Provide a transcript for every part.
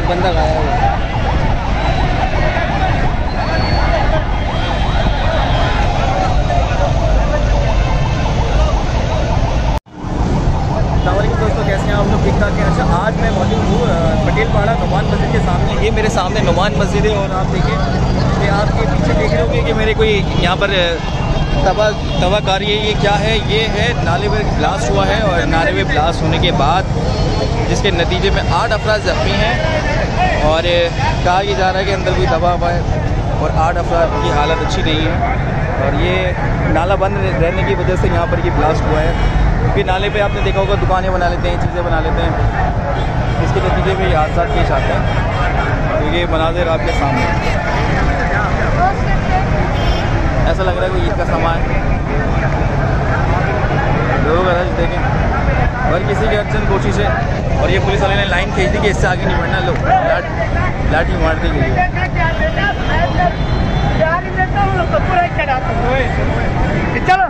बंदा गाया हुआ है। दोस्तों कैसे हैं आप लोग? ठीक ठाक हैं? अच्छा, आज मैं मौजूद हूँ पटेल पाड़ा नुमान मस्जिद के सामने। ये मेरे सामने नुमान मस्जिद है और आप देखिए कि आपके पीछे देख रहे होंगे कि मेरे कोई यहाँ पर तबाकारी है। ये क्या है? ये है नाले में ब्लास्ट हुआ है और नाले में ब्लास्ट होने के बाद जिसके नतीजे में 8 अफराद ज़ख्मी हैं और कहा यह जा रहा है कि अंदर कोई दबा हुआ है और 8 अफराद की हालत अच्छी नहीं है। और ये नाला बंद रहने की वजह से यहाँ पर ये ब्लास्ट हुआ है। क्योंकि नाले पे आपने देखा होगा दुकानें बना लेते हैं, चीज़ें बना लेते हैं, इसके नतीजे में ये हादसा पेश आते हैं। तो ये मनाज़िर आपके सामने ऐसा लग रहा है कोई ईद का सामान है। लोग रश देखें और किसी की अर्जेंट कोशिश है और ये पुलिस वाले ने लाइन खींच दी कि इससे आगे नहीं बढ़ना। लोग लाठी मारते के लिए चलो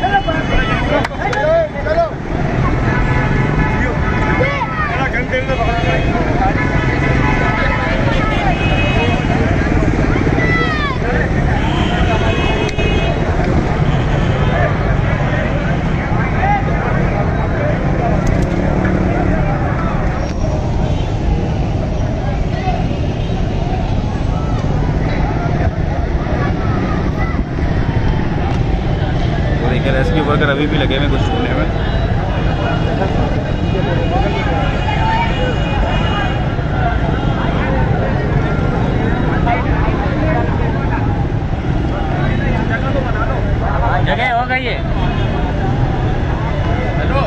रेस्क्यू वर्कर अभी भी लगे हुए कुछ ढूंढने में। जगह हो गई है। हेलो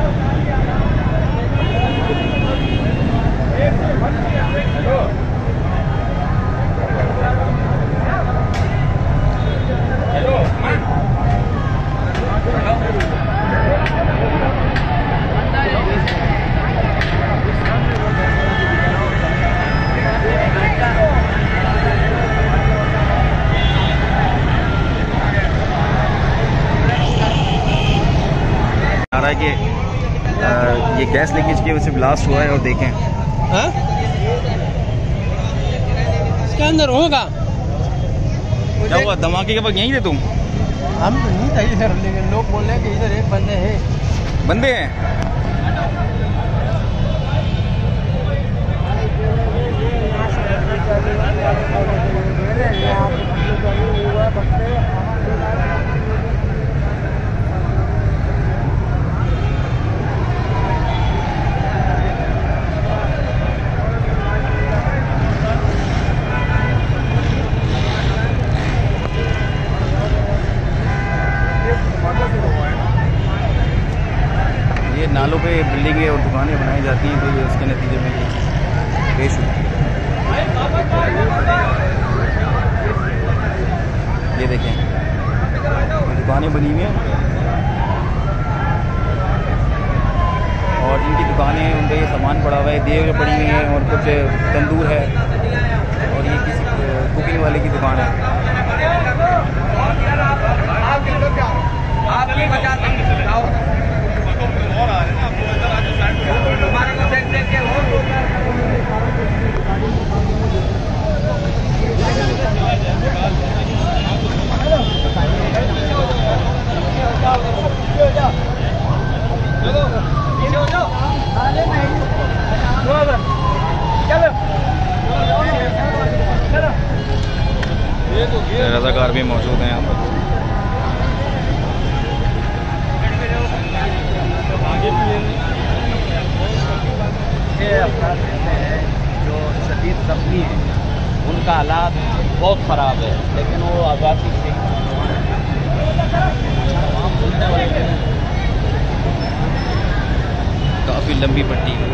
कि ये गैस लीकेज की वजह से ब्लास्ट हुआ है और देखें इसके अंदर होगा क्या हुआ? धमाके के वक्त यहीं थे तुम? हम तो नहीं थे इधर, लेकिन लोग बोल रहे हैं कि इधर एक बंदे हैं। ये नालों पे बिल्डिंगें और दुकानें बनाई जाती हैं तो ये उसके नतीजे में ये चीज़ पेश हुई। ये देखें दुकानें बनी हुई हैं और जिनकी दुकानें हैं उनका ये सामान पड़ा हुआ है, देव पड़ी हुई हैं और कुछ तंदूर है और ये किसी कुकिंग वाले की दुकान है। रज़ाकार भी मौजूद हैं यहाँ पर। जो शदीद ज़ख्मी हैं उनका हालात बहुत ख़राब है, लेकिन वो आज़ादी से काफ़ी लंबी पट्टी है।